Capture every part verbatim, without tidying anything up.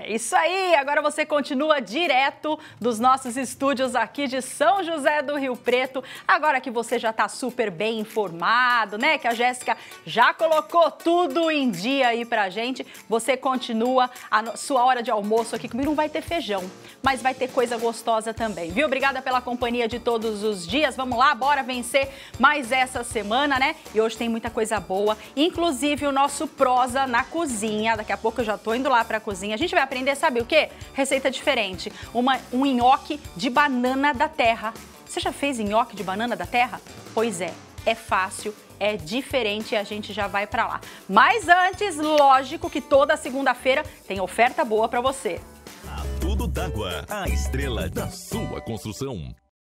Isso aí, agora você continua direto dos nossos estúdios aqui de São José do Rio Preto. Agora que você já está super bem informado, né? Que a Jéssica já colocou tudo em dia aí pra gente. Você continua a sua hora de almoço aqui comigo. Não vai ter feijão, mas vai ter coisa gostosa também, viu? Obrigada pela companhia de todos os dias. Vamos lá, bora vencer mais essa semana, né? E hoje tem muita coisa boa, inclusive o nosso Prosa na Cozinha. Daqui a pouco eu já tô indo lá pra cozinha. A gente vai aprender, sabe o quê? Receita diferente. Uma, um nhoque de banana da terra. Você já fez nhoque de banana da terra? Pois é, é fácil, é diferente e a gente já vai pra lá. Mas antes, lógico que toda segunda-feira tem oferta boa pra você. A Tudo d'Água, a estrela da sua construção.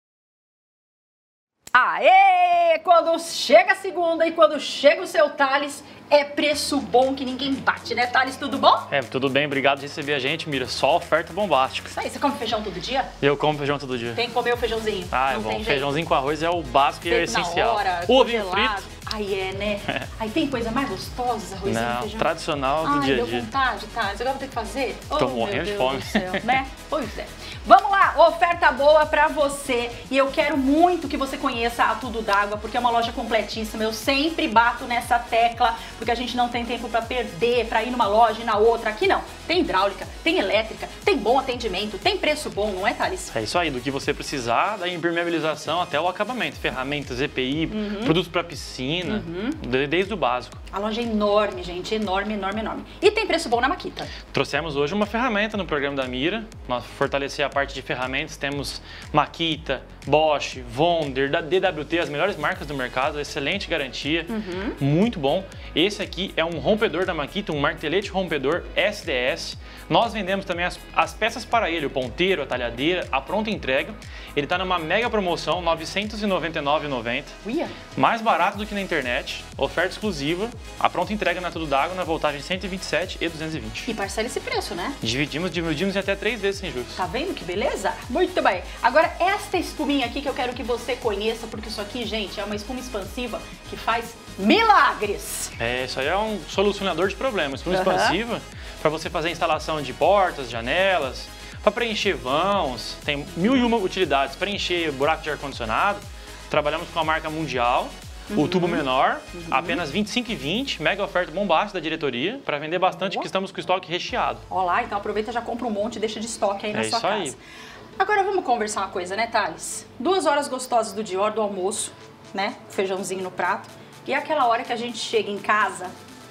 Aê! Quando chega a segunda e quando chega o seu Thales, é preço bom que ninguém bate, né, Thales? Tudo bom? É, tudo bem, obrigado por receber a gente, Mira. Só oferta bombástica. Isso aí, você come feijão todo dia? Eu como feijão todo dia. Tem que comer o feijãozinho. Ah, é Não bom. tem Feijãozinho com arroz é o básico e é essencial. Na hora, ovinho congelado. frito. Aí é, né? É. Aí tem coisa mais gostosa, arrozinho, Não, feijão. Tradicional do Ai, dia a deu dia. vontade, Thales. Agora vou ter que fazer? Tô Oh, morrendo de meu fome. Deus do céu, né? Pois é. Vamos lá, oferta boa pra você. E eu quero muito que você conheça a Tudo d'Água, porque é uma loja completíssima. Eu sempre bato nessa tecla, porque a gente não tem tempo pra perder, pra ir numa loja e na outra. Aqui não. Tem hidráulica, tem elétrica, tem bom atendimento, tem preço bom, não é, Thales? É isso aí, do que você precisar, da impermeabilização até o acabamento. Ferramentas, E P I, uhum. produtos pra piscina, uhum. desde o básico. A loja é enorme, gente, enorme, enorme, enorme. E tem preço bom na Makita. Trouxemos hoje uma ferramenta no programa da Mira. Nós fortalecer a parte de ferramentas, temos Makita, Bosch, Wonder, da D W T, as melhores marcas do mercado, excelente garantia, uhum. muito bom. Esse aqui é um rompedor da Makita, um martelete rompedor S D S. Nós vendemos também as, as peças para ele, o ponteiro, a talhadeira, a pronta entrega. Ele está numa mega promoção, novecentos e noventa e nove reais e noventa centavos. Mais barato do que na internet, oferta exclusiva, a pronta entrega na Tudo d'Água na voltagem cento e vinte e sete e duzentos e vinte. E parcela esse preço, né? Dividimos, dividimos em até três vezes sem juros. Tá vendo que beleza? Muito bem. Agora, esta espuminha aqui que eu quero que você conheça, porque isso aqui, gente, é uma espuma expansiva que faz milagres. É, isso aí é um solucionador de problemas. Espuma uhum. expansiva, para você fazer a instalação de portas, janelas, para preencher vãos, tem mil e uma utilidades. Para encher buraco de ar-condicionado, trabalhamos com a marca Mundial, uhum. o tubo menor, uhum. apenas vinte e cinco reais e vinte centavos, mega oferta bombástica da diretoria, para vender bastante, Boa. Que estamos com o estoque recheado. Olha lá, então aproveita, já compra um monte e deixa de estoque aí na é sua isso casa. Aí. Agora vamos conversar uma coisa, né, Thales? Duas horas gostosas do dia, hora do almoço, né? Feijãozinho no prato. E é aquela hora que a gente chega em casa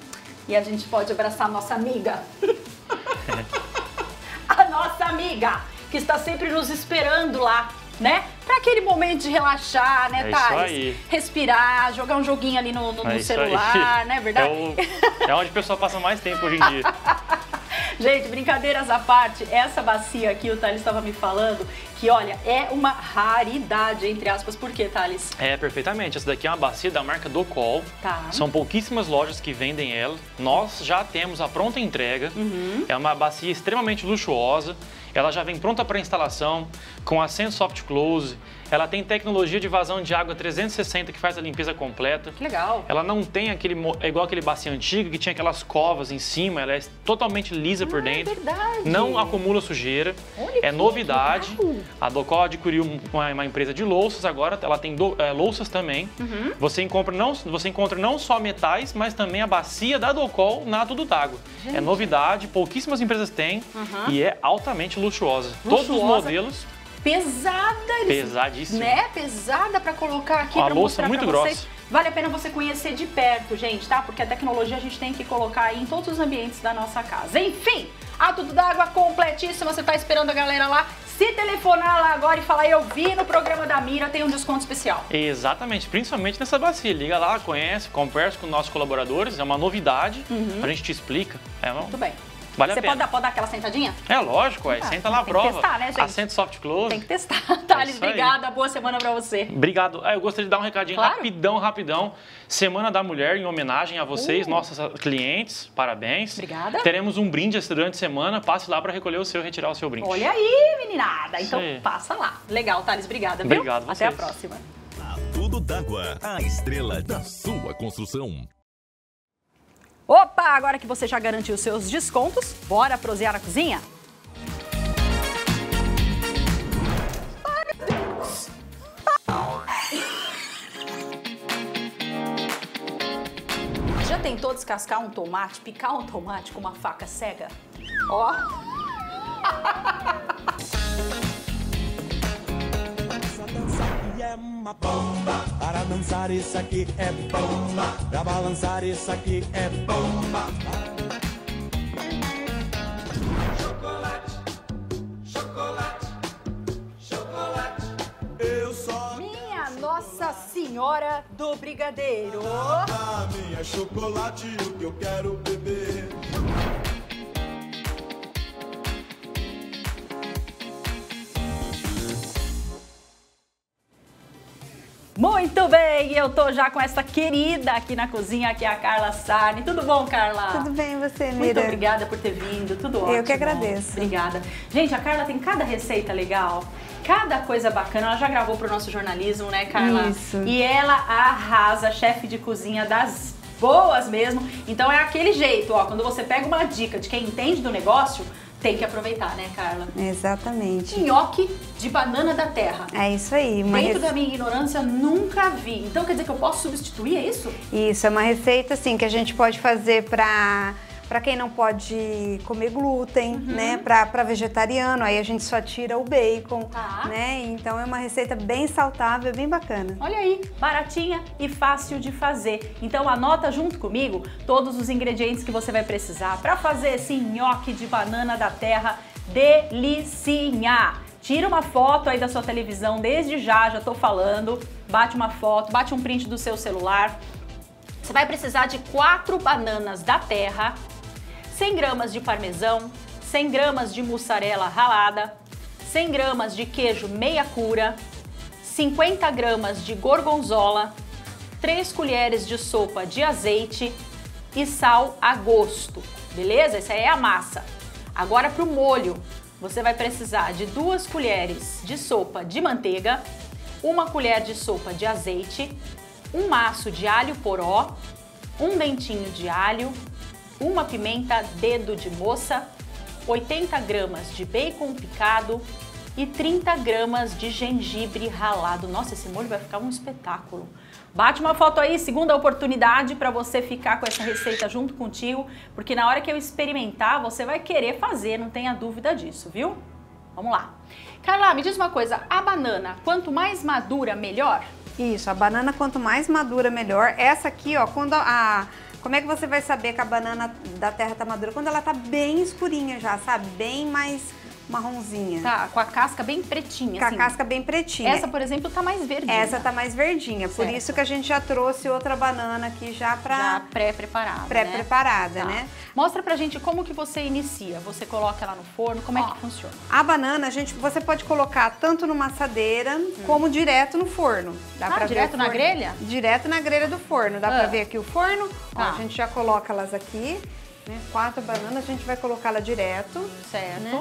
e a gente pode abraçar a nossa amiga. A nossa amiga, que está sempre nos esperando lá, né? Pra aquele momento de relaxar, né, é Thales? Isso aí. Respirar, jogar um joguinho ali no, no, é no celular, né? Verdade? É, o, é onde o pessoal passa mais tempo hoje em dia. Gente, brincadeiras à parte, essa bacia aqui, o Thales estava me falando que, olha, é uma raridade, entre aspas. Por quê, Thales? É, perfeitamente. Essa daqui é uma bacia da marca Docol. Tá. São pouquíssimas lojas que vendem ela. Nós já temos a pronta entrega. Uhum. É uma bacia extremamente luxuosa. Ela já vem pronta para instalação, com assento soft close. Ela tem tecnologia de vazão de água trezentos e sessenta que faz a limpeza completa. Que legal. Ela não tem aquele, é igual aquele bacia antigo que tinha aquelas covas em cima. Ela é totalmente lisa por ah, dentro. É verdade. Não acumula sujeira. Olha é que novidade. Legal. A Docol adquiriu uma, uma empresa de louças agora. Ela tem do, é, louças também. Uhum. Você, encontra não, você encontra não só metais, mas também a bacia da Docol na Tudo d'Água. É novidade, pouquíssimas empresas têm uhum. e é altamente luxuosa. luxuosa. Todos os modelos. Pesada, eles, pesadíssima, né? Pesada para colocar aqui, para mostrar muito pra vocês. Grossa. Vale a pena você conhecer de perto, gente, tá? Porque a tecnologia a gente tem que colocar aí em todos os ambientes da nossa casa. Enfim, a Tudo d'Água completíssima. Você tá esperando a galera lá? Se telefonar lá agora e falar, eu vi no programa da Mira, tem um desconto especial. Exatamente, principalmente nessa bacia. Liga lá, conhece, conversa com nossos colaboradores. É uma novidade, uhum. a gente te explica. É, Muito bem. Vale Você a pena. Pode, dar, pode dar aquela sentadinha? É lógico, ué. Ah, Senta lá a tem prova. Tem que testar, né, gente? Assento soft close. Tem que testar. Thales, é obrigada. Boa semana pra você. Obrigado. Ah, eu gostaria de dar um recadinho claro. rapidão, rapidão. Semana da Mulher, em homenagem a vocês, uh. nossos clientes. Parabéns. Obrigada. Teremos um brinde durante a semana. Passe lá para recolher o seu, retirar o seu brinde. Olha aí, meninada. Então passa lá. Legal, Thales. Obrigada, viu? Obrigado, vocês. Até a próxima. A Tudo d'Água, a estrela da sua construção. Opa, agora que você já garantiu os seus descontos, bora prosear na cozinha? Já tentou descascar um tomate, picar um tomate com uma faca cega? Ó! É uma bomba, para dançar isso aqui é bomba, para balançar isso aqui é bomba. Chocolate, chocolate, chocolate, eu só... Minha Nossa Senhora do Brigadeiro! A minha chocolate, o que eu quero beber. Muito bem, eu tô já com essa querida aqui na cozinha, que é a Carla Sarni. Tudo bom, Carla? Tudo bem, você, Mira? Muito obrigada por ter vindo, tudo ótimo. Eu que agradeço. Obrigada. Gente, a Carla tem cada receita legal, cada coisa bacana. Ela já gravou pro nosso jornalismo, né, Carla? Isso. E ela arrasa, chefe de cozinha das boas mesmo. Então é aquele jeito, ó, quando você pega uma dica de quem entende do negócio, tem que aproveitar, né, Carla? Exatamente. Nhoque de banana da terra. É isso aí. Uma Dentro rece... da minha ignorância, nunca vi. Então quer dizer que eu posso substituir, é isso? Isso, é uma receita assim que a gente pode fazer para para quem não pode comer glúten, uhum. né? Para vegetariano, aí a gente só tira o bacon, tá. né? Então é uma receita bem saudável, bem bacana. Olha aí, baratinha e fácil de fazer. Então anota junto comigo todos os ingredientes que você vai precisar para fazer esse nhoque de banana da terra delicinha. Tira uma foto aí da sua televisão desde já, já tô falando. Bate uma foto, bate um print do seu celular. Você vai precisar de quatro bananas da terra, cem gramas de parmesão, cem gramas de mussarela ralada, cem gramas de queijo meia cura, cinquenta gramas de gorgonzola, três colheres de sopa de azeite e sal a gosto, beleza? Essa aí é a massa. Agora para o molho, você vai precisar de duas colheres de sopa de manteiga, uma colher de sopa de azeite, um maço de alho poró, um dentinho de alho, uma pimenta dedo de moça, oitenta gramas de bacon picado e trinta gramas de gengibre ralado. Nossa, esse molho vai ficar um espetáculo. Bate uma foto aí, segunda oportunidade para você ficar com essa receita junto contigo, porque na hora que eu experimentar, você vai querer fazer, não tenha dúvida disso, viu? Vamos lá. Carla, me diz uma coisa, a banana, quanto mais madura, melhor? Isso, a banana quanto mais madura, melhor. Essa aqui, ó, quando a... a como é que você vai saber que a banana da terra tá madura? Quando ela tá bem escurinha já, sabe? Bem mais marronzinha. Tá, com a casca bem pretinha, Com assim. a casca bem pretinha. Essa, por exemplo, tá mais verdinha. Essa tá mais verdinha, por Certo. isso que a gente já trouxe outra banana aqui já pra... Já pré-preparada, Pré-preparada, né? né? Tá. Mostra pra gente como que você inicia. Você coloca ela no forno, como Ó, é que funciona? A banana, a gente, você pode colocar tanto numa assadeira, hum. como direto no forno. Dá ah, pra direto ver na forno. grelha? Direto na grelha do forno. Dá Ah. pra ver aqui o forno? Ó, Tá. a gente já coloca elas aqui, né? Quatro bananas, a gente vai colocá-la direto. Certo. Né?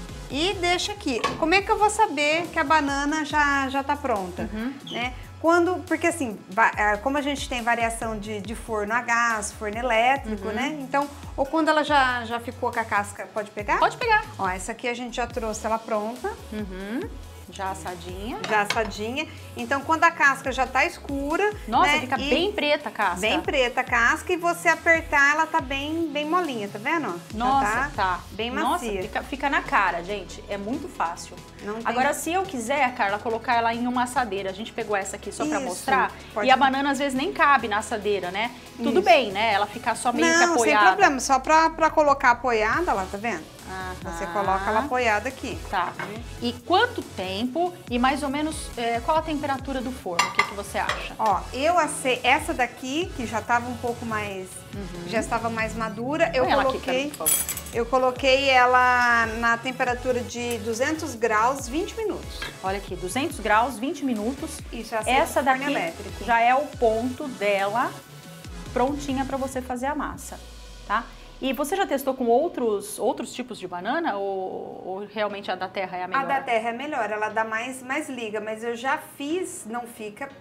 E deixa aqui. Como é que eu vou saber que a banana já, já tá pronta? Uhum. Né? Quando, porque assim, como a gente tem variação de, de forno a gás, forno elétrico, Uhum. né? Então, ou quando ela já, já ficou com a casca, pode pegar? Pode pegar. Ó, essa aqui a gente já trouxe ela pronta. Uhum. Já assadinha. Já assadinha. Então, quando a casca já tá escura... Nossa, né, fica e bem preta a casca. Bem preta a casca e você apertar, ela tá bem, bem molinha, tá vendo? Já Nossa, tá, tá. bem Nossa, macia. fica, fica na cara, gente. É muito fácil. Não tem- Agora, se eu quiser, Carla, colocar ela em uma assadeira, a gente pegou essa aqui só pra Isso, mostrar. pode- E a banana, às vezes, nem cabe na assadeira, né? Tudo Isso. bem, né? Ela ficar só meio que Não, apoiada. sem problema. Só pra, pra colocar apoiada, lá, tá vendo? Você Aham. coloca ela apoiada aqui. Tá. E quanto tempo e mais ou menos é, qual a temperatura do forno? O que, que você acha? Ó, eu assei essa daqui, que já tava um pouco mais... Já estava mais madura. Eu Põe ela aqui pra coloquei... mim, por favor. Eu coloquei ela na temperatura de duzentos graus, vinte minutos. Olha aqui, duzentos graus, vinte minutos. Isso, eu assei Essa no forno daqui elétrico. já é o ponto dela prontinha para você fazer a massa, tá? E você já testou com outros, outros tipos de banana ou, ou realmente a da terra é a melhor? A da terra é melhor, ela dá mais, mais liga, mas eu já fiz, não fica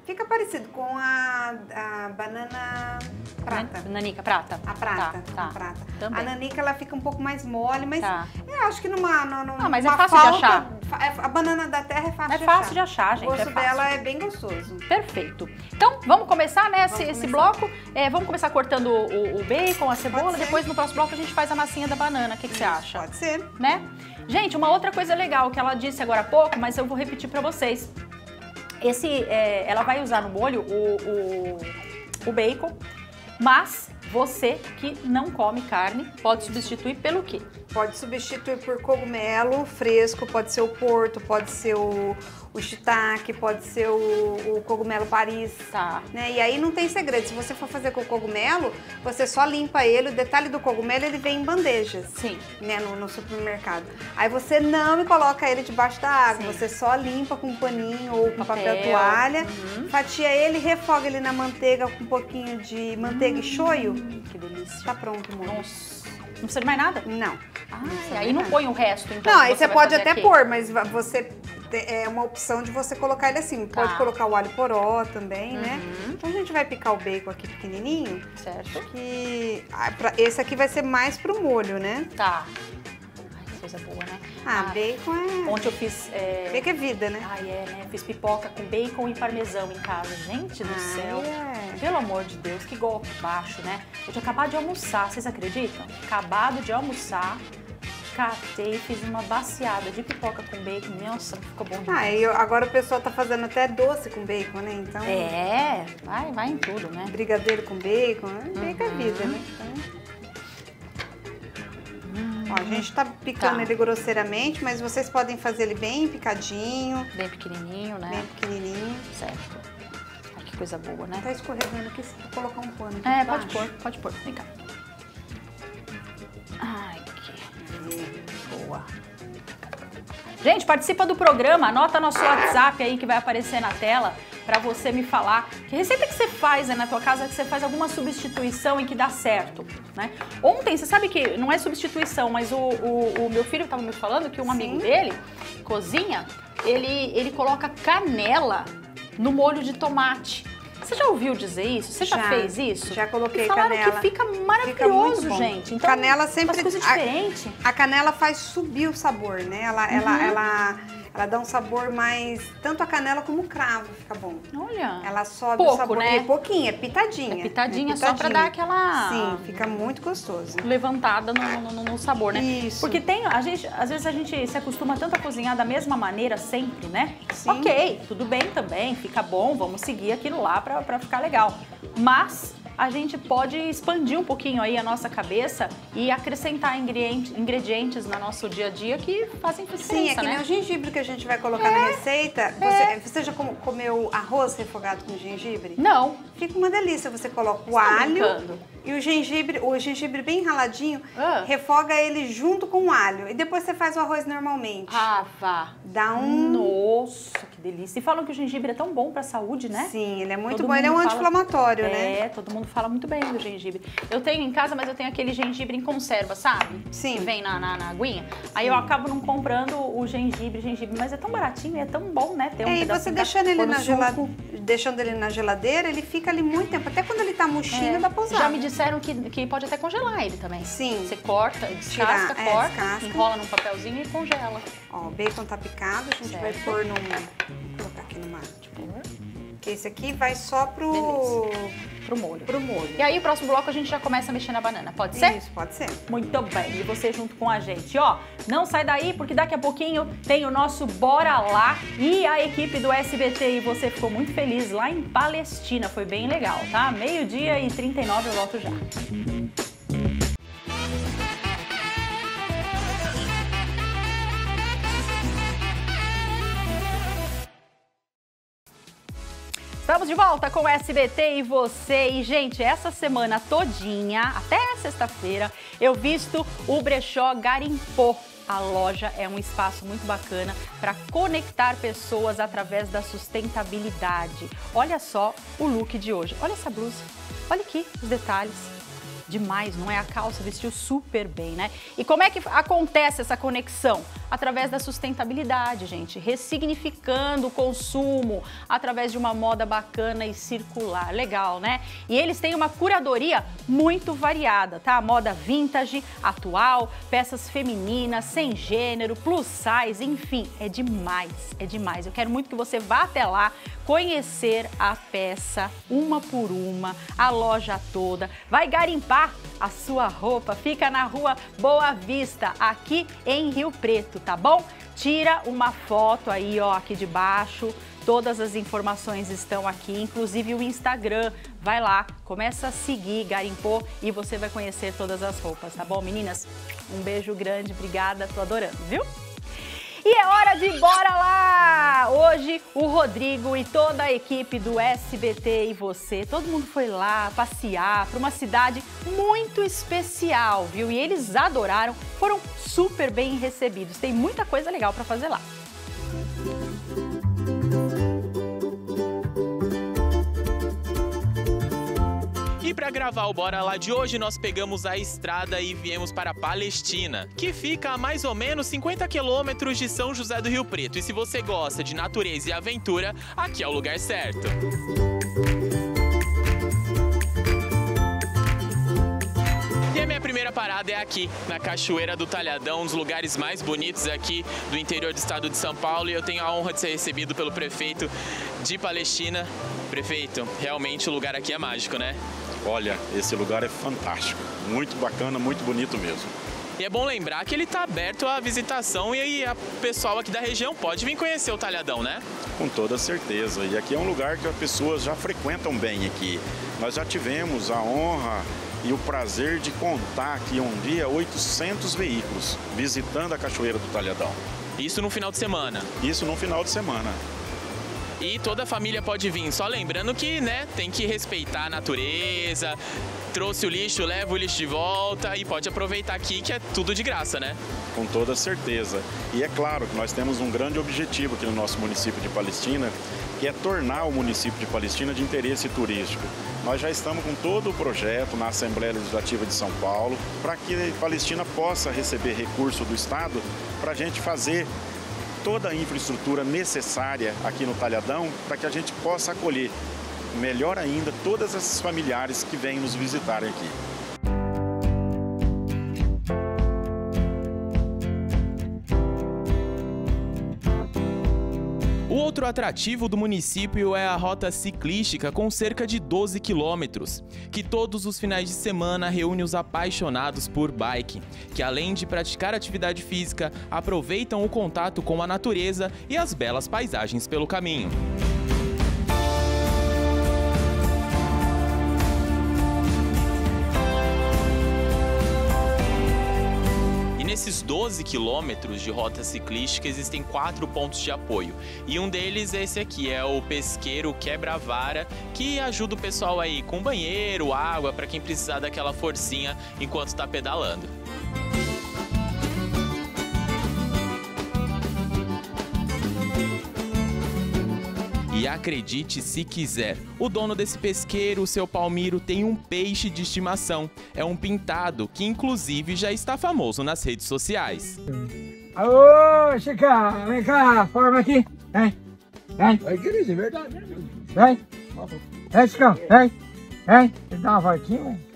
Fica parecido com a, a banana prata. Nanica prata? A prata, Tá, tá. a prata. Também. A nanica, ela fica um pouco mais mole, mas Tá. eu acho que numa, numa Ah, mas é numa fácil de falta, achar. fa- A banana da terra é fácil É de fácil achar. de achar, gente, O é gosto fácil. dela é bem gostoso. Perfeito. Então, vamos começar, né, esse, Vamos esse começar. bloco. É, vamos começar cortando o, o bacon, a cebola, Pode ser. depois no próximo bloco a gente faz a massinha da banana. O que, que você acha? Pode ser. Né? Gente, uma outra coisa legal que ela disse agora há pouco, mas eu vou repetir pra vocês. Esse, é, ela vai usar no molho o, o, o bacon, mas você que não come carne pode substituir pelo quê? Pode substituir por cogumelo fresco, pode ser o porto, pode ser o, o shiitake, pode ser o, o cogumelo Paris. Tá. Né? E aí não tem segredo, se você for fazer com o cogumelo, você só limpa ele, o detalhe do cogumelo, ele vem em bandejas. Sim. Né, no, no supermercado. Aí você não coloca ele debaixo da água, Sim. você só limpa com um paninho ou com papel, Papel. toalha, Uhum. fatia ele, refoga ele na manteiga com um pouquinho de manteiga e shoyu, Que delícia. tá pronto o molho. Nossa. Não precisa de mais nada? Não. Ah, precisa e aí de não nada. põe o resto, então. Não, que aí você vai pode fazer até aqui? pôr, mas va- você te- é uma opção de você colocar ele assim. Pode Tá. colocar o alho poró também, né? Uhum. Então a gente vai picar o bacon aqui pequenininho, Certo. que ah, pra- esse aqui vai ser mais pro molho, né? Tá. Ai, que coisa boa, né? Ah, bacon é... Ontem eu fiz... É... Bacon é vida, né? Ai, é, né? Fiz pipoca com bacon e parmesão em casa. Gente do Ai, céu. é. Pelo amor de Deus, que golpe baixo, né? Eu tinha acabado de almoçar, vocês acreditam? Acabado de almoçar, catei, fiz uma baciada de pipoca com bacon. Nossa, ficou bom demais. Ah, e eu- agora o pessoal tá fazendo até doce com bacon, né? Então, É, vai, vai em tudo, né? brigadeiro com bacon, né? bacon é vida, né? Então, ó, a gente tá picando Tá. ele grosseiramente, mas vocês podem fazer ele bem picadinho, Bem pequenininho, né? bem pequenininho. Certo. Ai, que coisa boa, né? Tá escorregando aqui, se eu colocar um pano aqui É, embaixo. pode pôr, pode pôr. Vem cá. Ai, que boa. Gente, participa do programa, anota nosso WhatsApp aí que vai aparecer na tela pra você me falar que receita que você faz aí na tua casa, que você faz alguma substituição e que dá certo, né? Ontem, você sabe que não é substituição, mas o, o, o meu filho tava me falando que um Sim. amigo dele cozinha, ele, ele coloca canela no molho de tomate. Você já ouviu dizer isso? Você já, Já, fez isso? já coloquei e falaram canela. que fica Fica maravilhoso, muito bom. gente. Então, Canela sempre- faz coisa a- diferente. A canela faz subir o sabor, né? Ela, ela, Uhum. ela, ela dá um sabor mais... Tanto a canela como o cravo fica bom. Olha. Ela sobe Pouco, o sabor. né? É pouquinho, é pitadinha. É pitadinha, é só pra dar aquela- Sim, fica muito gostoso. Levantada no, no- no sabor, né? Isso. Porque tem, a gente, às vezes a gente se acostuma tanto a cozinhar da mesma maneira sempre, né? Sim. Ok, tudo bem também, fica bom, vamos seguir aquilo lá pra, pra ficar legal. Mas a gente pode expandir um pouquinho aí a nossa cabeça e acrescentar ingredientes, ingredientes no nosso dia a dia que fazem diferença, Sim, é que né? nem o gengibre que a gente vai colocar na receita. Você, você já com- comeu arroz refogado com gengibre? Não. Fica uma delícia. Você coloca o Você tá alho brincando? e o gengibre, o gengibre bem raladinho, Ah. refoga ele junto com o alho. E depois você faz o arroz normalmente. Ah, vá. Dá um... Nossa, que delícia. E falam que o gengibre é tão bom pra saúde, né? Sim, ele é muito Todo bom. Ele é um mundo fala- anti-inflamatório, é, né? É, todo mundo fala muito bem do gengibre. Eu tenho em casa, mas eu tenho aquele gengibre em conserva, sabe? Sim. Que vem na, na, na aguinha. Aí eu acabo não comprando o gengibre, gengibre. Mas é tão baratinho e é tão bom, né? Ter um É, e pedacinho você pra deixando ele, pôr no na suco. gela- deixando ele na geladeira, ele fica ali muito tempo. Até quando ele tá murchinho, É, dá pra usar. já me disseram que, que pode até congelar ele também. Sim. Você corta, descasca, Tirar, é, corta, descasca. enrola num papelzinho e congela. Ó, o bacon tá picado, a gente Certo. vai pôr num... Vou colocar aqui numa... Que esse aqui vai só pro... Pro molho. pro molho. E aí, o próximo bloco, a gente já começa a mexer na banana. Pode ser? Isso, pode ser. Muito bem, e você junto com a gente, ó, não sai daí porque daqui a pouquinho tem o nosso Bora Lá e a equipe do S B T e você ficou muito feliz lá em Palestina, foi bem legal, tá? Meio-dia e trinta e nove eu volto já. Estamos de volta com o S B T e você. E, gente, essa semana todinha, até sexta-feira, eu visto o Brechó Garimpô. A loja é um espaço muito bacana para conectar pessoas através da sustentabilidade. Olha só o look de hoje. Olha essa blusa. Olha aqui os detalhes. demais, não é? A calça vestiu super bem, né? E como é que acontece essa conexão? Através da sustentabilidade, gente, ressignificando o consumo através de uma moda bacana e circular. Legal, né? E eles têm uma curadoria muito variada, tá? Moda vintage, atual, peças femininas, sem gênero, plus size, enfim, é demais, é demais. Eu quero muito que você vá até lá conhecer a peça uma por uma, a loja toda, vai garimpar a sua roupa, fica na rua Boa Vista, aqui em Rio Preto, tá bom? Tira uma foto aí, ó, aqui de baixo, todas as informações estão aqui, inclusive o Instagram, vai lá, começa a seguir, garimpou e você vai conhecer todas as roupas, tá bom, meninas? Um beijo grande, obrigada, tô adorando, viu? E é hora de ir bora lá! Hoje o Rodrigo e toda a equipe do S B T e você, todo mundo foi lá passear para uma cidade muito especial, viu? E eles adoraram, foram super bem recebidos. Tem muita coisa legal para fazer lá. E para gravar o Bora Lá de hoje, nós pegamos a estrada e viemos para Palestina, que fica a mais ou menos cinquenta quilômetros de São José do Rio Preto. E se você gosta de natureza e aventura, aqui é o lugar certo. E a minha primeira parada é aqui, na Cachoeira do Talhadão, um dos lugares mais bonitos aqui do interior do estado de São Paulo. E eu tenho a honra de ser recebido pelo prefeito de Palestina. Prefeito, realmente o lugar aqui é mágico, né? Olha, esse lugar é fantástico, muito bacana, muito bonito mesmo. E é bom lembrar que ele está aberto à visitação e aí a pessoal aqui da região pode vir conhecer o Talhadão, né? Com toda certeza, e aqui é um lugar que as pessoas já frequentam bem aqui. Nós já tivemos a honra e o prazer de contar aqui um dia oitocentos veículos visitando a Cachoeira do Talhadão. Isso no final de semana? Isso no final de semana. E toda a família pode vir, só lembrando que, né, tem que respeitar a natureza, trouxe o lixo, leva o lixo de volta e pode aproveitar aqui que é tudo de graça, né? Com toda certeza. E é claro que nós temos um grande objetivo aqui no nosso município de Palestina, que é tornar o município de Palestina de interesse turístico. Nós já estamos com todo o projeto na Assembleia Legislativa de São Paulo para que Palestina possa receber recurso do Estado para a gente fazer toda a infraestrutura necessária aqui no Talhadão para que a gente possa acolher, melhor ainda, todas essas familiares que vêm nos visitar aqui. O outro atrativo do município é a rota ciclística com cerca de doze quilômetros, que todos os finais de semana reúne os apaixonados por bike, que além de praticar atividade física, aproveitam o contato com a natureza e as belas paisagens pelo caminho. Nesses doze quilômetros de rota ciclística existem quatro pontos de apoio e um deles é esse aqui, é o pesqueiro Quebra-Vara, que ajuda o pessoal aí com banheiro, água, para quem precisar daquela forcinha enquanto está pedalando. E acredite se quiser, o dono desse pesqueiro, o seu Palmiro, tem um peixe de estimação. É um pintado que inclusive já está famoso nas redes sociais. Alô, Chica, vem cá, forma aqui. Vem, vem. Vai querer, de verdade. Vem. Vem, Chica, vem. Vem, dá uma voltinha, vem.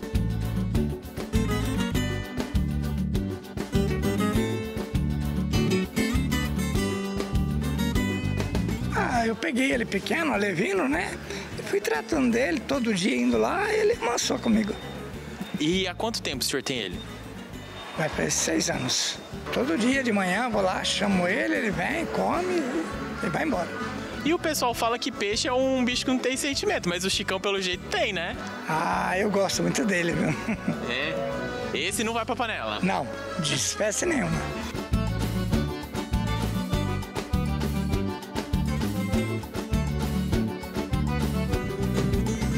Eu peguei ele pequeno, alevino, né? E fui tratando dele, todo dia indo lá, ele amansou comigo. E há quanto tempo o senhor tem ele? Vai para seis anos. Todo dia de manhã vou lá, chamo ele, ele vem, come e vai embora. E o pessoal fala que peixe é um bicho que não tem sentimento, mas o Chicão pelo jeito tem, né? Ah, eu gosto muito dele, viu? É? Esse não vai pra panela? Não, de espécie nenhuma.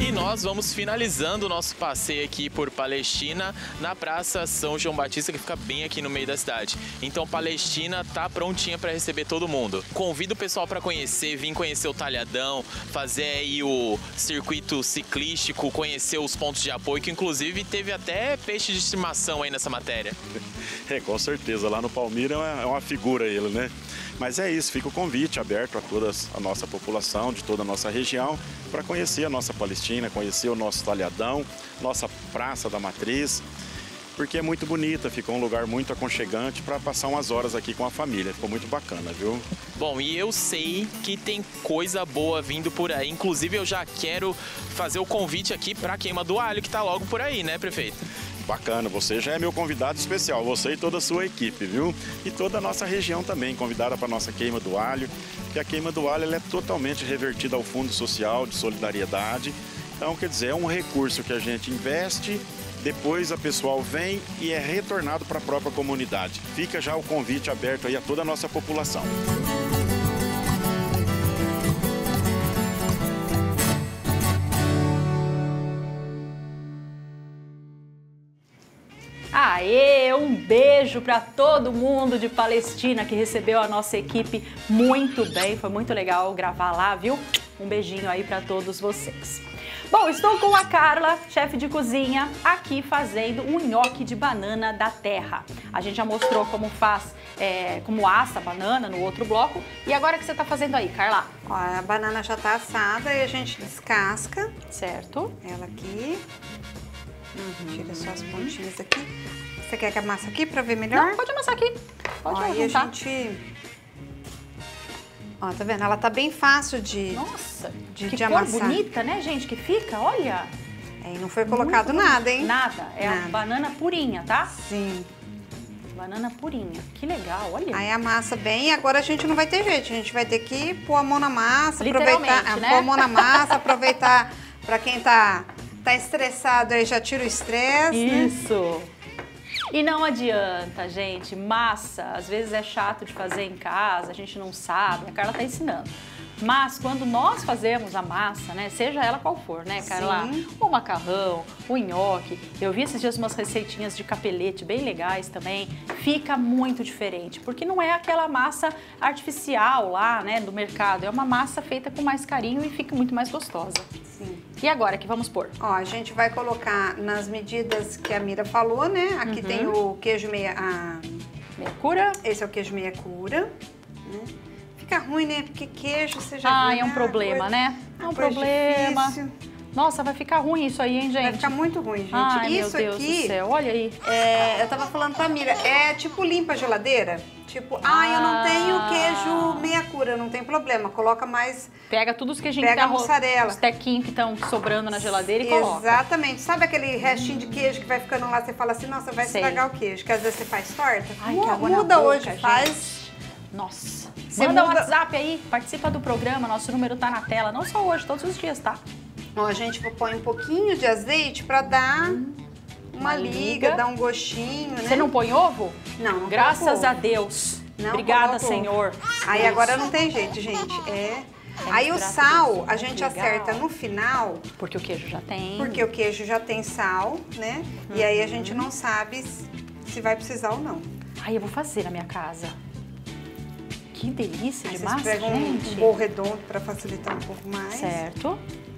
E nós vamos finalizando o nosso passeio aqui por Palestina na Praça São João Batista, que fica bem aqui no meio da cidade. Então Palestina tá prontinha para receber todo mundo. Convido o pessoal para conhecer, vir conhecer o Talhadão, fazer aí o circuito ciclístico, conhecer os pontos de apoio, que inclusive teve até peixe de estimação aí nessa matéria. É, com certeza, lá no Palmira é uma figura ele, né? Mas é isso, fica o convite aberto a toda a nossa população, de toda a nossa região, para conhecer a nossa Palestina, conhecer o nosso Talhadão, nossa Praça da Matriz, porque é muito bonita, ficou um lugar muito aconchegante para passar umas horas aqui com a família, ficou muito bacana, viu? Bom, e eu sei que tem coisa boa vindo por aí, inclusive eu já quero fazer o convite aqui para a Queima do Alho, que tá logo por aí, né, prefeito? Bacana, você já é meu convidado especial, você e toda a sua equipe, viu? E toda a nossa região também, convidada para a nossa Queima do Alho, que a Queima do Alho ela é totalmente revertida ao Fundo Social de Solidariedade. Então, quer dizer, é um recurso que a gente investe, depois a pessoal vem e é retornado para a própria comunidade. Fica já o convite aberto aí a toda a nossa população. Aê, um beijo para todo mundo de Palestina que recebeu a nossa equipe muito bem, foi muito legal gravar lá, viu? Um beijinho aí para todos vocês. Bom, estou com a Carla, chefe de cozinha, aqui fazendo um nhoque de banana da terra. A gente já mostrou como faz, é, como assa a banana no outro bloco. E agora o que você está fazendo aí, Carla? Ó, a banana já está assada e a gente descasca. Certo. Ela aqui. Uhum. Tira só as pontinhas aqui. Você quer que amassa aqui para ver melhor? Não, pode amassar aqui. Pode Ó, aí a gente... Ó, tá vendo? Ela tá bem fácil de Nossa, de, que de cor amassar. bonita, né, gente? Que fica, olha. É, e não foi colocado Muito nada, hein? Nada. É Nada. a banana purinha, tá? Sim. Banana purinha. Que legal, olha. Aí amassa bem e agora a gente não vai ter jeito. A gente vai ter que pôr a mão na massa, Literalmente, aproveitar, né? pôr a mão na massa, aproveitar para quem tá, tá estressado aí, já tira o estresse, né? Isso. E não adianta, gente, massa, às vezes é chato de fazer em casa, a gente não sabe, a Carla tá ensinando. Mas quando nós fazemos a massa, né, seja ela qual for, né, Carla? Sim. O macarrão, o nhoque, eu vi esses dias umas receitinhas de capelete bem legais também, fica muito diferente, porque não é aquela massa artificial lá, né, do mercado, é uma massa feita com mais carinho e fica muito mais gostosa. Sim. E agora, o que vamos pôr? Ó, a gente vai colocar nas medidas que a Mira falou, né? Aqui Uhum. tem o queijo meia... A... Meia cura? Esse é o queijo meia cura, né? Fica ruim, né? Porque queijo, você já Ah, viu, é um né? problema, Coisa- né? É um coisa problema. difícil. Nossa, vai ficar ruim isso aí, hein, gente? Vai ficar muito ruim, gente. Ai, Isso meu Deus aqui, do céu, olha aí. é, eu tava falando pra Mira, é tipo limpa a geladeira. Tipo, ah, eu não tenho queijo meia cura, não tem problema. Coloca mais... Pega todos os queijinhos Pega que a tá ro- mussarela. os tequinhos que estão sobrando na geladeira e coloca. Exatamente. Sabe aquele restinho de queijo que vai ficando lá, você fala assim, nossa, vai Sei. estragar o queijo, que às vezes você faz torta? Ai, Mu- que água na Muda boca, hoje, gente. faz... Nossa. Você Manda um muda- WhatsApp aí, participa do programa, nosso número tá na tela, não só hoje, todos os dias, tá? Ó, a gente põe um pouquinho de azeite pra dar uma, Uma liga, liga. dar um gostinho, né? Você não põe ovo? Não, não Graças coloco a ovo. Deus. Não Obrigada, coloco ovo. Senhor. Aí agora não tem jeito, gente. É. Aí o graças sal a Deus. a gente Legal. acerta no final, Porque o queijo já tem. porque o queijo já tem sal, né? E aí a gente não sabe se vai precisar ou não. Ai, eu vou fazer na minha casa. Que delícia Aí de vocês massa, pegam um, gente. um bolo redondo pra facilitar um pouco mais. Certo.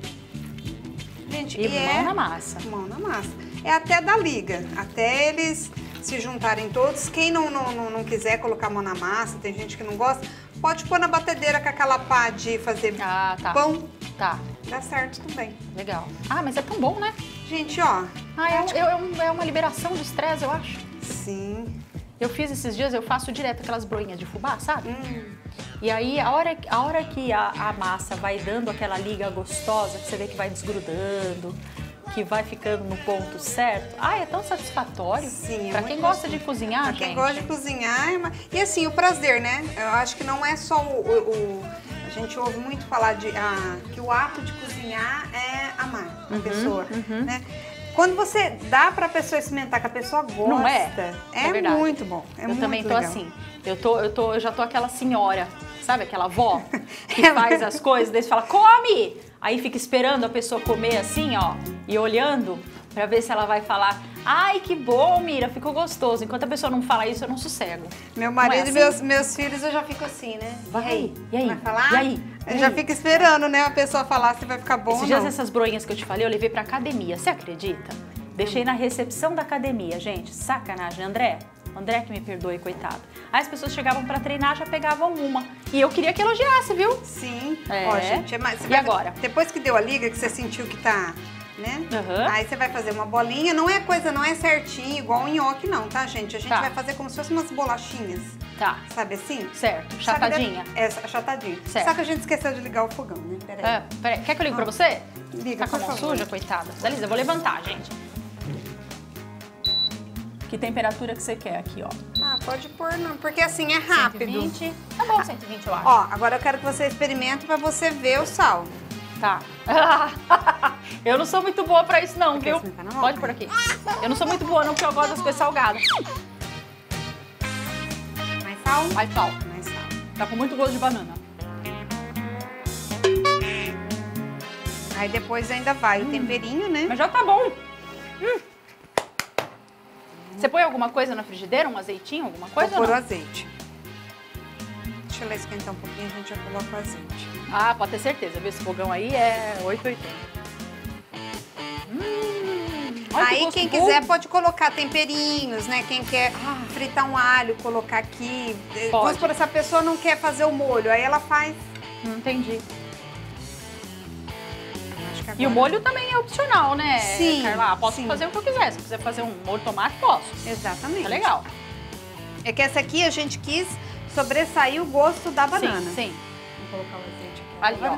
Gente, E e mão é na massa. mão na massa. É até dar liga, até eles se juntarem todos. Quem não, não, não, não quiser colocar a mão na massa, tem gente que não gosta, pode pôr na batedeira com aquela pá de fazer Ah, tá. pão. Tá, Dá certo também. legal. Ah, mas é tão bom, né? Gente, ó. Ah, é, um- é um- é uma liberação de estresse, eu acho. Sim. Eu fiz esses dias, eu faço direto aquelas broinhas de fubá, sabe? Hum. E aí, a hora, a hora que a, a massa vai dando aquela liga gostosa, que você vê que vai desgrudando, que vai ficando no ponto certo, ai, é tão satisfatório. Sim, é Pra muito quem gosta gostoso. de cozinhar, Pra gente. quem gosta de cozinhar. é uma- E assim, o prazer, né? Eu acho que não é só o... o- o- A gente ouve muito falar de ah, que o ato de cozinhar é amar Uhum, a pessoa, né? Quando você dá pra pessoa experimentar, que a pessoa gosta, Não é? é, É verdade. muito bom. É eu muito também tô legal. assim. Eu, tô, eu, tô, eu já tô aquela senhora, sabe aquela avó que É faz as coisas, daí você fala, come! aí fica esperando a pessoa comer assim, ó, e olhando pra ver se ela vai falar: ai, que bom, Mira, ficou gostoso. Enquanto a pessoa não fala isso, eu não sossego. Meu marido é assim? e meus, meus filhos, eu já fico assim, né? Vai, e aí? e aí? Vai falar? E aí? Eu E já aí? fico esperando, né, a pessoa falar se vai ficar bom Esses ou dias não. essas broinhas que eu te falei, eu levei pra academia. Você acredita? Deixei na recepção da academia, gente. Sacanagem, André. André que me perdoe, coitado. Aí as pessoas chegavam pra treinar, já pegavam uma. E eu queria que elogiasse, viu? Sim. É. Ó, gente, é mais, você E vai- agora? Depois que deu a liga, que você sentiu que tá, né? Aham. Aí você vai fazer uma bolinha. Não é coisa, não é certinho, igual um nhoque, não, tá, gente? A gente Tá. vai fazer como se fossem umas bolachinhas. Tá. Sabe assim? Certo. Só que Chatadinha. de- É, achatadinha. Certo. Só que a gente esqueceu de ligar o fogão, né? Peraí. É, peraí, quer que eu ligue pra você? Liga, Tá com a por mão favor. suja, coitada? Beleza, eu vou levantar, gente. Que temperatura que você quer aqui, ó? Ah, pode pôr, não, porque assim é rápido. cento e vinte. Tá bom, cento e vinte, eu acho. Ó, agora eu quero que você experimente pra você ver o sal. Tá. Eu não sou muito boa pra isso não, Quer viu? experimentar na mão? Pode por aqui. Eu não sou muito boa não, porque eu gosto das coisas salgadas. Mais sal? Mais sal. Mais sal. Tá com muito gosto de banana. Aí depois ainda vai o temperinho, né? Mas já tá bom. Hum. Você põe alguma coisa na frigideira? Um azeitinho, alguma coisa Vou ou pôr o não? azeite. Deixa ela esquentar um pouquinho, a gente já coloca o azeite. Ah, pode ter certeza, viu? Esse fogão aí é oito e oitenta. Hum, olha que Aí gosto quem bom. quiser pode colocar temperinhos, né? Quem quer fritar um alho, colocar aqui. Pode. Vamos supor, essa pessoa não quer fazer o molho, aí ela faz. Não entendi. Acho que E o agora- molho também é opcional, né, Sim, Carla? Posso sim. fazer o que eu quiser. Se quiser fazer um molho de tomate, posso. Exatamente. Tá legal. É que essa aqui a gente quis sobressair o gosto da banana. Sim, sim. Vou colocar o azeite aqui Ali, ó. agora.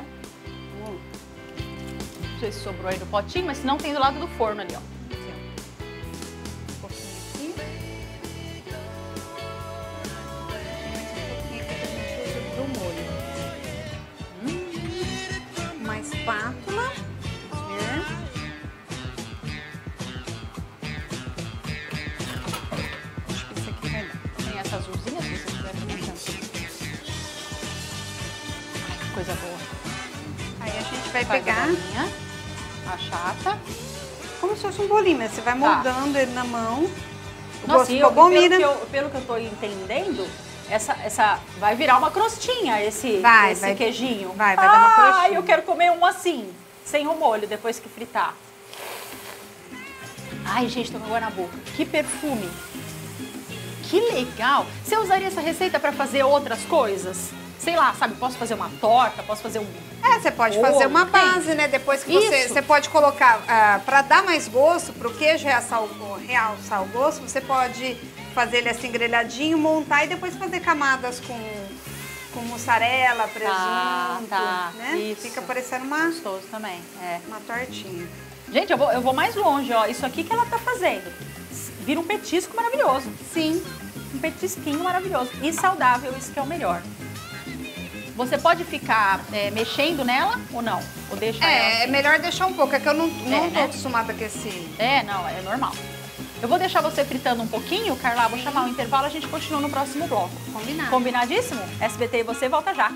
Não sei se sobrou aí no potinho, mas se não, tem do lado do forno ali, ó. Aqui, ó. Um pouquinho aqui. Mais um pouquinho aqui que a gente usa do molho. Hum. Uma espátula. Vamos ver. Acho que isso aqui vai dar. Tem essa azulzinha, se você quiser também. Ai, que coisa boa. Aí a gente vai Faz pegar a bolinha, achata. como se fosse um bolinho, mas você vai moldando ele na mão. O Nossa, gosto e ficou eu, bom, pelo, Mira? que eu, pelo que eu tô entendendo, essa, essa vai virar uma crostinha, esse, Vai, esse vai. queijinho. Vai, vai dar uma Ah, crostinha. eu quero comer um assim, sem o molho, depois que fritar. Ai, gente, tô com água na boca. Que perfume. Que legal. Você usaria essa receita pra fazer outras coisas? Sei lá, sabe, posso fazer uma torta, posso fazer um... É, você pode Bolo, fazer uma tem. base, né? Depois que você, Isso. você pode colocar, ah, para dar mais gosto, pro queijo realçar o, realçar o gosto, você pode fazer ele assim grelhadinho, montar e depois fazer camadas com, com mussarela, presunto, tá, né? isso. Fica parecendo uma, Gostoso também, é. uma tortinha. Gente, eu vou, eu vou mais longe, ó. Isso aqui que ela tá fazendo. Vira um petisco maravilhoso. Sim. Um petisquinho maravilhoso. E saudável, isso que é o melhor. Você pode ficar é, mexendo nela ou não? Ou deixa ela É, é assim? melhor deixar um pouco, é que eu não, não É, tô né? acostumada com esse... É, não, é normal. Eu vou deixar você fritando um pouquinho, Carla, vou chamar um intervalo, a gente continua no próximo bloco. Combinado. Combinadíssimo? S B T e você volta já.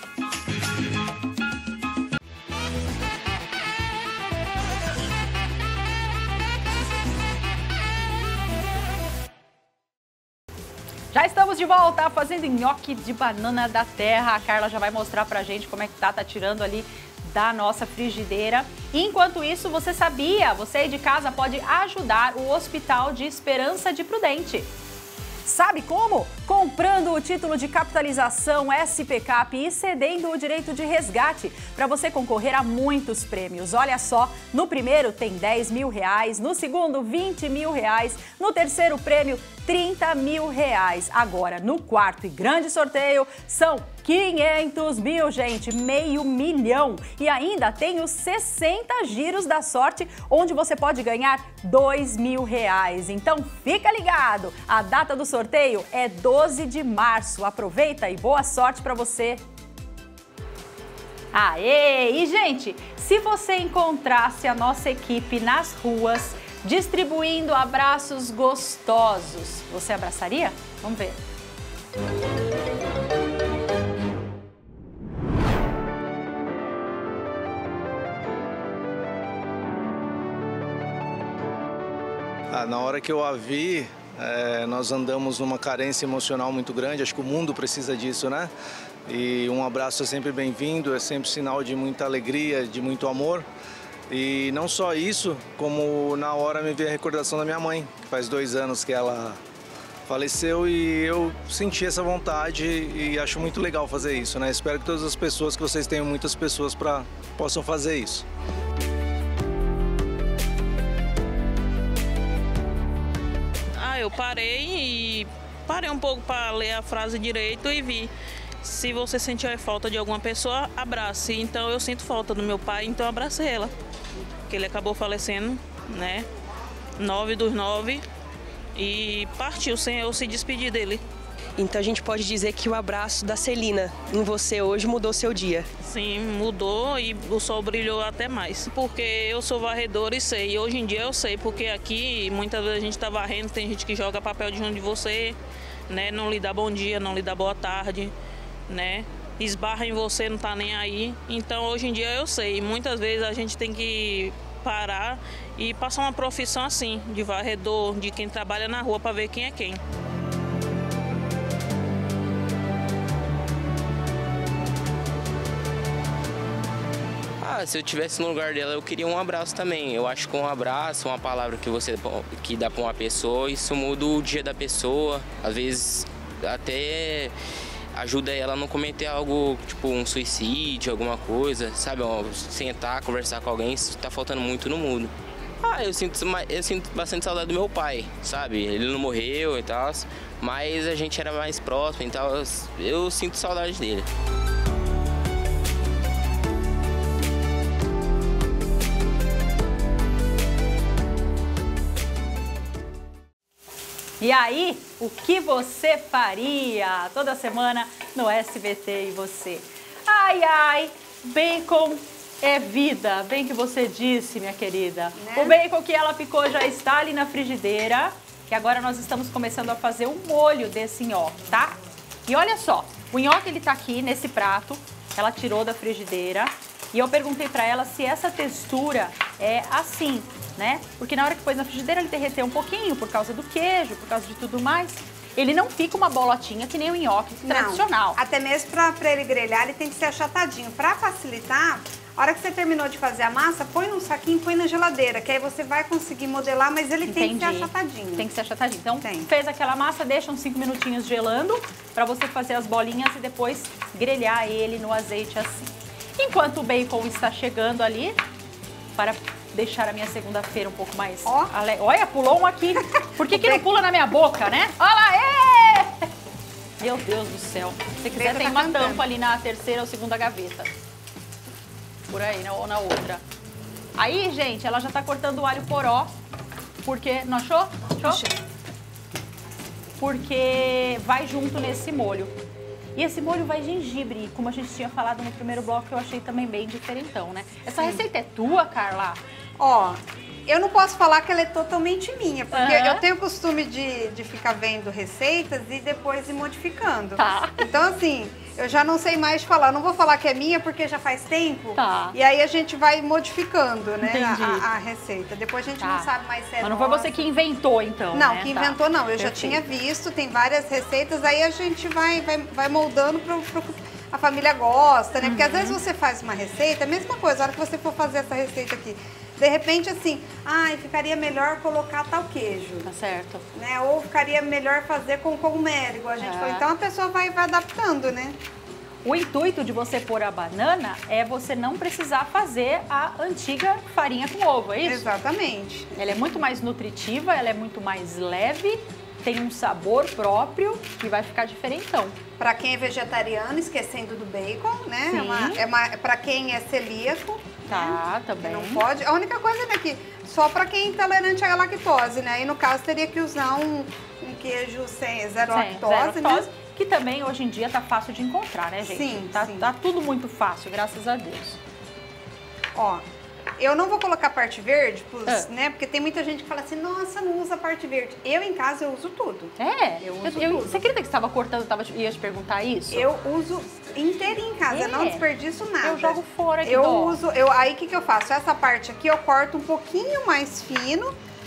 Já estamos de volta fazendo nhoque de banana da terra. A Carla já vai mostrar pra gente como é que tá, tá tirando ali da nossa frigideira. Enquanto isso, você sabia? Você aí de casa pode ajudar o Hospital de Esperança de Prudente. Sabe como? Comprando o título de capitalização S P Cap e cedendo o direito de resgate para você concorrer a muitos prêmios. Olha só, no primeiro tem dez mil reais, no segundo vinte mil reais, no terceiro prêmio trinta mil reais. Agora, no quarto e grande sorteio são quinhentos mil, gente, meio milhão. E ainda tem os sessenta giros da sorte, onde você pode ganhar dois mil reais. Então fica ligado, a data do sorteio é doze de março. Aproveita e boa sorte para você. Aê! E, gente, se você encontrasse a nossa equipe nas ruas distribuindo abraços gostosos, você abraçaria? Vamos ver. Ah, na hora que eu a vi, é, nós andamos numa carência emocional muito grande, acho que o mundo precisa disso, né? E um abraço é sempre bem-vindo, é sempre sinal de muita alegria, de muito amor. E não só isso, como na hora me veio a recordação da minha mãe, que faz dois anos que ela faleceu e eu senti essa vontade e acho muito legal fazer isso, né? Espero que todas as pessoas, que vocês tenham muitas pessoas para possam fazer isso. Ah, eu parei e parei um pouco para ler a frase direito e vi. Se você sentir falta de alguma pessoa, abrace. Então eu sinto falta do meu pai, então abracei ela. Porque ele acabou falecendo, né? Nove dos nove. E partiu sem eu se despedir dele. Então a gente pode dizer que o abraço da Celina em você hoje mudou seu dia. Sim, mudou e o sol brilhou até mais. Porque eu sou varredora e sei. E hoje em dia eu sei, porque aqui muitas vezes a gente tá varrendo, tem gente que joga papel diante de você, né? Não lhe dá bom dia, não lhe dá boa tarde, né? Esbarra em você, não tá nem aí. Então hoje em dia eu sei. Muitas vezes a gente tem que parar e passar uma profissão assim, de varredor, de quem trabalha na rua, para ver quem é quem. Ah, se eu estivesse no lugar dela, eu queria um abraço também. Eu acho que um abraço, uma palavra que você que dá para uma pessoa, isso muda o dia da pessoa. Às vezes até ajuda ela a não cometer algo, tipo um suicídio, alguma coisa, sabe? Sentar, conversar com alguém, isso tá faltando muito no mundo. Ah, eu sinto, eu sinto bastante saudade do meu pai, sabe? Ele não morreu e tal, mas a gente era mais próximo e tal, eu, eu sinto saudade dele. E aí, o que você faria toda semana no S B T e você? Ai, ai, bacon é vida, bem que você disse, minha querida. Né? O bacon que ela picou já está ali na frigideira, que agora nós estamos começando a fazer o molho desse nhoque, tá? E olha só, o nhoque ele tá aqui nesse prato, ela tirou da frigideira e eu perguntei pra ela se essa textura é assim, né? Porque na hora que pôs na frigideira ele derreteu um pouquinho por causa do queijo, por causa de tudo mais. Ele não fica uma bolotinha que nem o nhoque tradicional. Não, até mesmo pra, pra ele grelhar ele tem que ser achatadinho. Pra facilitar, a hora que você terminou de fazer a massa, põe num saquinho e põe na geladeira, que aí você vai conseguir modelar, mas ele Entendi. tem que ser achatadinho. Tem que ser achatadinho. Então, tem. fez aquela massa, deixa uns cinco minutinhos gelando pra você fazer as bolinhas e depois grelhar ele no azeite assim. Enquanto o bacon está chegando ali, para deixar a minha segunda-feira um pouco mais oh. alegre. Olha, pulou um aqui. Por que que não pula na minha boca, né? Olha lá, ê! Meu Deus do céu. Se quiser, tem tá uma cantando. tampa ali na terceira ou segunda gaveta. Por aí, né? Ou na outra. Aí, gente, ela já tá cortando o alho poró. Porque, não achou? Achou? Porque vai junto nesse molho. E esse molho vai gengibre, como a gente tinha falado no primeiro bloco, que eu achei também bem diferentão, né? Essa Sim. receita é tua, Carla? Ó, eu não posso falar que ela é totalmente minha, porque uhum. eu tenho o costume de, de ficar vendo receitas e depois ir modificando. Tá. Então, assim, eu já não sei mais falar. Não vou falar que é minha porque já faz tempo. Tá. E aí a gente vai modificando, né, a, a receita. Depois a gente tá. não sabe mais se é Mas não nossa. foi você que inventou, então, Não, né? que tá. inventou não. Eu Perfeito. já tinha visto, tem várias receitas, aí a gente vai, vai, vai moldando pro, pro a família gosta, né? Porque uhum. às vezes você faz uma receita, a mesma coisa, a hora que você for fazer essa receita aqui, de repente assim, ai, ficaria melhor colocar tal queijo. Tá certo. Né? Ou ficaria melhor fazer com cogumelo, igual a gente é. falou. Então a pessoa vai, vai adaptando, né? O intuito de você pôr a banana é você não precisar fazer a antiga farinha com ovo, é isso? Exatamente. Ela é muito mais nutritiva, ela é muito mais leve, tem um sabor próprio e vai ficar diferentão. Para quem é vegetariano, esquecendo do bacon, né? Sim. É uma, é uma, para quem é celíaco, tá, né? também. Não pode. A única coisa é que só para quem é intolerante à lactose, né? E no caso teria que usar um, um queijo sem zero Sim, lactose, zero lactose, né? Que também hoje em dia tá fácil de encontrar, né, gente? Sim, tá, sim. tá tudo muito fácil, graças a Deus. Ó, eu não vou colocar parte verde, pros, ah. né? Porque tem muita gente que fala assim, nossa, não usa parte verde. Eu em casa eu uso tudo. É? Eu uso eu, eu, tudo. Você acredita que você estava cortando, eu tava, ia te perguntar isso? Eu uso inteirinho em casa, é. eu não desperdiço nada. Eu jogo fora aqui. Eu dó. uso, eu, aí o que, que eu faço? Essa parte aqui eu corto um pouquinho mais fino,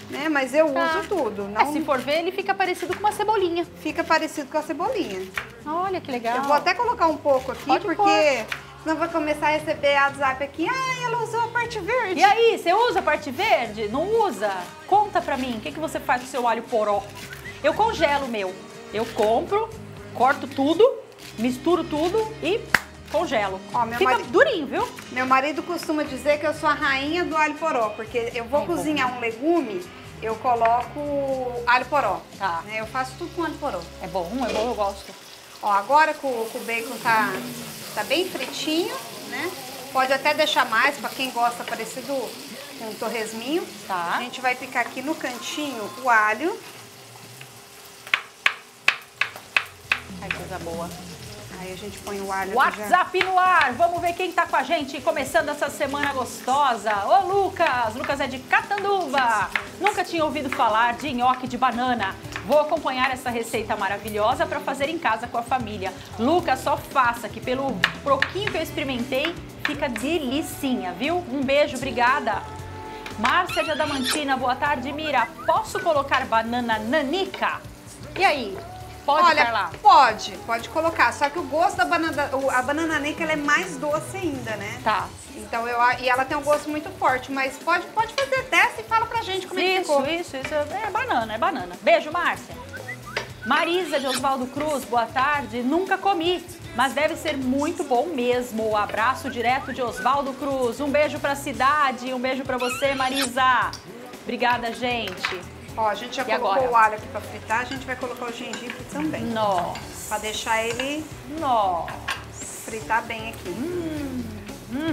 né? Mas eu Tá. uso tudo. Não... É, se for ver, ele fica parecido com uma cebolinha. Fica parecido com a cebolinha. Olha que legal. Eu vou até colocar um pouco aqui, Pode porque pôr. senão vai começar a receber WhatsApp aqui. Ai, ela usou a parte verde. E aí, você usa a parte verde? Não usa? Conta pra mim, o que, que você faz com o seu alho poró? Eu congelo o meu. Eu compro, corto tudo, misturo tudo e congelo. Ó, meu Fica mari- durinho, viu? Meu marido costuma dizer que eu sou a rainha do alho poró, porque eu vou É cozinhar um legume, eu coloco alho poró. Tá. Né? Eu faço tudo com alho poró. É bom, é bom, eu gosto. Ó, agora que o, que o bacon tá, tá bem fritinho, né? Pode até deixar mais, pra quem gosta, parecido com um torresminho. Tá. A gente vai picar aqui no cantinho o alho. Ai, coisa boa. Aí a gente põe o alho aqui já. WhatsApp no ar, vamos ver quem tá com a gente começando essa semana gostosa. Ô Lucas, Lucas é de Catanduva. Nunca tinha ouvido falar de nhoque de banana. Vou acompanhar essa receita maravilhosa para fazer em casa com a família. Lucas, só faça, que pelo pouquinho que eu experimentei, fica delicinha, viu? Um beijo, obrigada. Márcia de Adamantina, boa tarde, Mira. Posso colocar banana nanica? E aí? Pode, Olha, Carla? pode, pode colocar. Só que o gosto da banana, o- a banana nanica, ela é mais doce ainda, né? Tá. Então eu a- e ela tem um gosto muito forte, mas pode, pode fazer teste e fala pra gente como é que Isso, ficou. isso, isso. É banana, é banana. Beijo, Márcia. Marisa de Oswaldo Cruz, boa tarde. Nunca comi, mas deve ser muito bom mesmo. Abraço direto de Oswaldo Cruz. Um beijo pra cidade, um beijo pra você, Marisa. Obrigada, gente. Ó, a gente já E colocou agora? o alho aqui pra fritar, a gente vai colocar o gengibre também. Nossa. Pra deixar ele Nossa. fritar bem aqui. Hum, hum.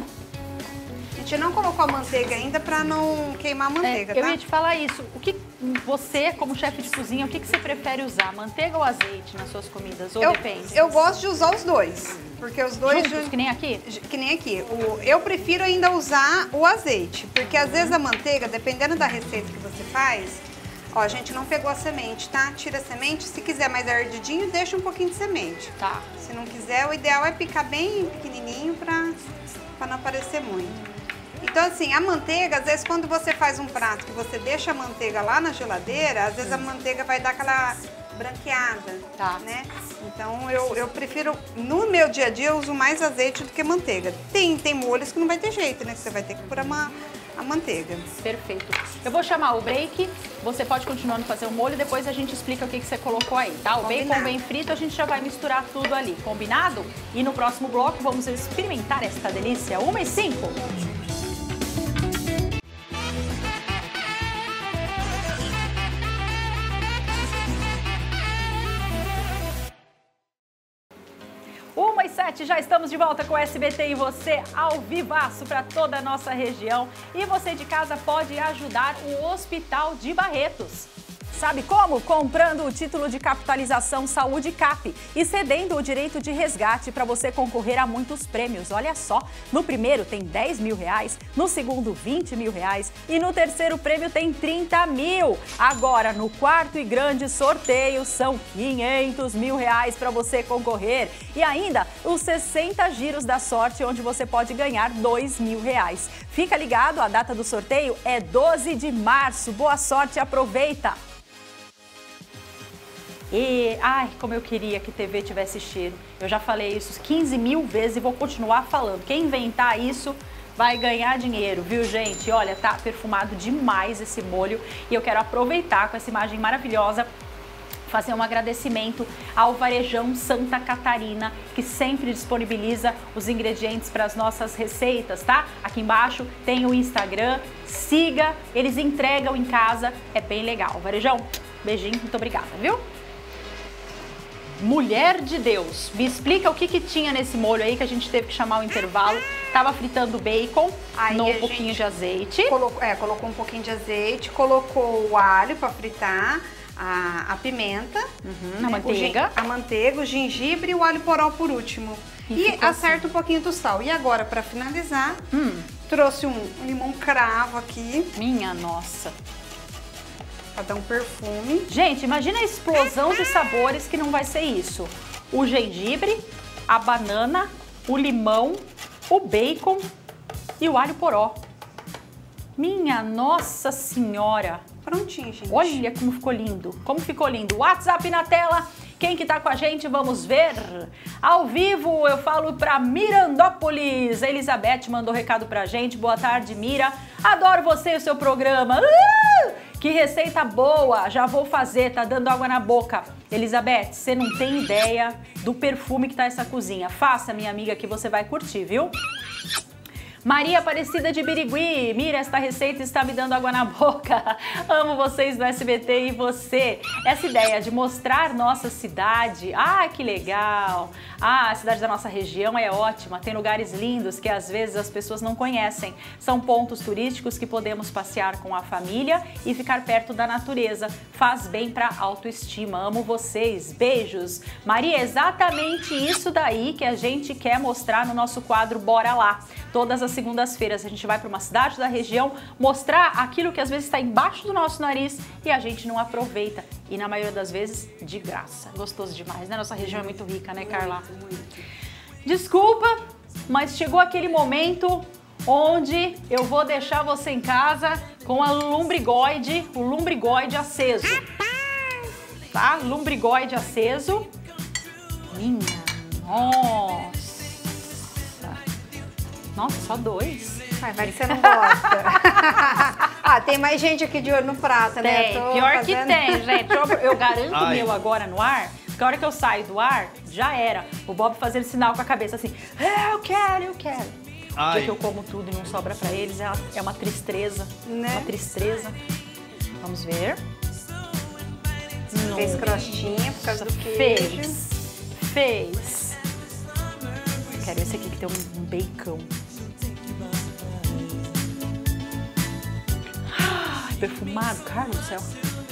A gente não colocou a manteiga ainda pra não queimar a manteiga, É, eu tá? ia te falar isso. O que você, como chefe de cozinha, o que, que você prefere usar? Manteiga ou azeite nas suas comidas? Ou eu, depende? eu gosto de usar os dois, porque os dois... Juntos, ju- que nem aqui? Que nem aqui. O, eu prefiro ainda usar o azeite, porque às vezes a manteiga, dependendo da receita que você faz, ó, a gente não pegou a semente, tá? Tira a semente, se quiser mais ardidinho, deixa um pouquinho de semente. Tá. Se não quiser, o ideal é picar bem pequenininho pra, pra não aparecer muito. Então, assim, a manteiga, às vezes, quando você faz um prato que você deixa a manteiga lá na geladeira, às vezes a manteiga vai dar aquela branqueada, Tá. né? Então, eu, eu prefiro, no meu dia a dia, eu uso mais azeite do que manteiga. Tem, tem molhos que não vai ter jeito, né? Que você vai ter que pôr a, ma- a manteiga. Perfeito. Eu vou chamar o break, você pode continuando a fazer o molho e depois a gente explica o que, que você colocou aí, tá? O Combinado. bacon bem frito, a gente já vai misturar tudo ali, combinado? E no próximo bloco vamos experimentar esta delícia. Uma e cinco. Uma e sete, já estamos de volta com o S B T e você ao vivaço para toda a nossa região. E você de casa pode ajudar o Hospital de Barretos. Sabe como? Comprando o título de capitalização Saúde Cap e cedendo o direito de resgate para você concorrer a muitos prêmios. Olha só, no primeiro tem dez mil reais, no segundo vinte mil reais e no terceiro prêmio tem trinta mil. Agora, no quarto e grande sorteio são quinhentos mil reais para você concorrer. E ainda os sessenta giros da sorte, onde você pode ganhar dois mil reais. Fica ligado, a data do sorteio é doze de março. Boa sorte e aproveita! E, ai, como eu queria que T V tivesse cheiro. Eu já falei isso quinze mil vezes e vou continuar falando. Quem inventar isso vai ganhar dinheiro, viu, gente? Olha, tá perfumado demais esse molho e eu quero aproveitar com essa imagem maravilhosa, fazer um agradecimento ao Varejão Santa Catarina, que sempre disponibiliza os ingredientes para as nossas receitas, tá? Aqui embaixo tem o Instagram, siga, eles entregam em casa, é bem legal. Varejão, beijinho, muito obrigada, viu? Mulher de Deus, me explica o que que tinha nesse molho aí que a gente teve que chamar o intervalo. Tava fritando bacon, Aí no a um pouquinho gente de azeite. Colocou, é, colocou um pouquinho de azeite, colocou o alho para fritar, a, a pimenta, Uhum, a o manteiga. gen- a manteiga, o gengibre e o alho poró por último. E E, ficou acerta um pouquinho do sal. E agora, para finalizar, Hum, trouxe um limão cravo aqui, minha nossa. para dar um perfume. Gente, imagina a explosão de sabores que não vai ser isso. O gengibre, a banana, o limão, o bacon e o alho poró. Minha Nossa Senhora. Prontinho, gente. Olha como ficou lindo. Como ficou lindo. WhatsApp na tela. Quem que tá com a gente? Vamos ver. Ao vivo, eu falo pra Mirandópolis. A Elizabeth mandou recado pra gente. Boa tarde, Mira. Adoro você e o seu programa. Uh! Que receita boa. Já vou fazer. Tá dando água na boca. Elizabeth, você não tem ideia do perfume que tá essa cozinha. Faça, minha amiga, que você vai curtir, viu? Maria Aparecida de Birigui, Mira, esta receita está me dando água na boca. Amo vocês do S B T e você. Essa ideia de mostrar nossa cidade, ah, que legal. Ah, a cidade da nossa região é ótima, tem lugares lindos que às vezes as pessoas não conhecem. São pontos turísticos que podemos passear com a família e ficar perto da natureza. Faz bem para a autoestima. Amo vocês. Beijos. Maria, exatamente isso daí que a gente quer mostrar no nosso quadro Bora Lá. Todas as segundas-feiras a gente vai para uma cidade da região mostrar aquilo que às vezes está embaixo do nosso nariz e a gente não aproveita. E na maioria das vezes, de graça. Gostoso demais, né? Nossa região é muito rica, né, Carla? Muito, muito. Desculpa, mas chegou aquele momento onde eu vou deixar você em casa com a lumbrigoide, o lumbrigoide aceso. Tá? Lumbrigoide aceso. Minha nossa. Nossa, só dois. Ai, vai que você não gosta. Ah, tem mais gente aqui de olho no prato, né? Tem, pior fazendo... que tem, gente. Eu, eu garanto o meu agora no ar, porque a hora que eu saio do ar, já era. O Bob fazendo sinal com a cabeça assim, é, eu quero, eu quero. O dia que eu como tudo e não sobra pra eles, é uma, é uma tristeza, né? Uma tristeza. Vamos ver. Fez crostinha por causa do queijo. Fez, fez. Quero esse aqui que tem um bacon. Perfumado, cara do céu.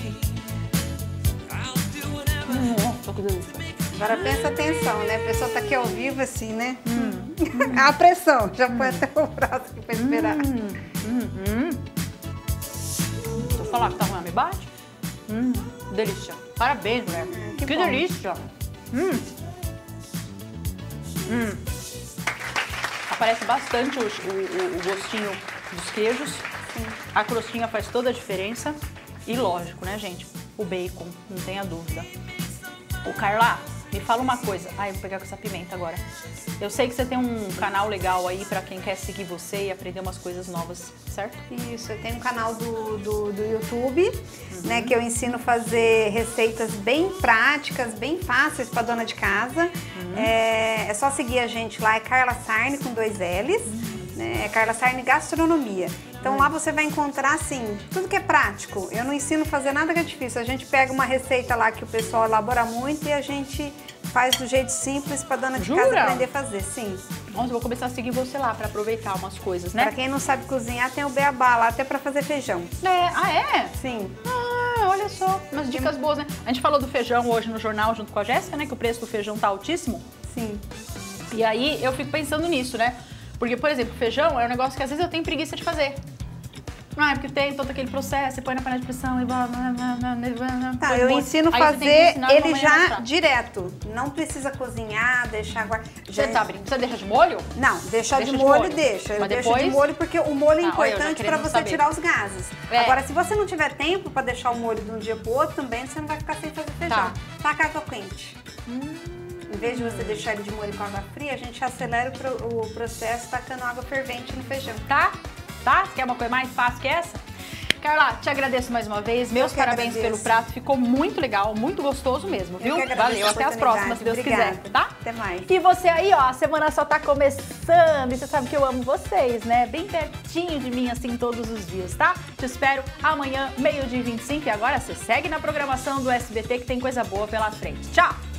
Nossa, que delícia. Agora presta atenção, né? A pessoa tá aqui ao vivo assim, né? Hum. A pressão. Já põe até o braço aqui pra esperar. Hum. Hum. Hum. Se eu falar que tá ruim, me bate? Hum. Delícia. Parabéns, mulher. Hum, que que delícia. Hum. Hum. Aparece bastante o, o, o gostinho dos queijos. Sim. A crostinha faz toda a diferença. E lógico, né, gente? O bacon, não tenha dúvida. O Carla, me fala uma coisa. Ai, vou pegar com essa pimenta agora. Eu sei que você tem um canal legal aí pra quem quer seguir você e aprender umas coisas novas, certo? Isso, eu tenho um canal do, do, do YouTube, uhum. né, que eu ensino a fazer receitas bem práticas, bem fáceis pra dona de casa. Uhum. É, é só seguir a gente lá, é Carla Sarne com dois L's, uhum. né, é Carla Sarne Gastronomia. Então lá você vai encontrar, assim, tudo que é prático. Eu não ensino a fazer nada que é difícil. A gente pega uma receita lá que o pessoal elabora muito e a gente faz do jeito simples pra dona de Jura? casa aprender a fazer, sim. Nossa, eu vou começar a seguir você lá pra aproveitar umas coisas, né? Pra quem não sabe cozinhar, tem o beabá lá até pra fazer feijão. É, ah, é? Sim. Ah, olha só, umas dicas boas, né? A gente falou do feijão hoje no jornal junto com a Jéssica, né? Que o preço do feijão tá altíssimo. Sim. E aí eu fico pensando nisso, né? Porque, por exemplo, feijão é um negócio que às vezes eu tenho preguiça de fazer. Ah, é porque tem todo aquele processo, você põe na panela de pressão e... Tá, eu ensino a fazer ele já direto. Não precisa cozinhar, deixar... Você tá brincando? Você deixa de molho? Não, deixar de molho, deixa. Eu deixo de molho porque o molho é importante pra você tirar os gases. Agora, se você não tiver tempo pra deixar o molho de um dia pro outro, também você não vai ficar sem fazer feijão. Tá com água quente. Em vez de você deixar ele de molho com água fria, a gente acelera o processo tacando água fervente no feijão. Tá? Tá? Quer uma coisa mais fácil que essa? Carla, te agradeço mais uma vez. Meus parabéns pelo prato. Ficou muito legal, muito gostoso mesmo, viu? Valeu. Até as próximas, se Deus quiser, tá? Até mais. E você aí, ó, a semana só tá começando e você sabe que eu amo vocês, né? Bem pertinho de mim, assim, todos os dias, tá? Te espero amanhã, meio-dia e vinte e cinco. E agora você segue na programação do S B T que tem coisa boa pela frente. Tchau!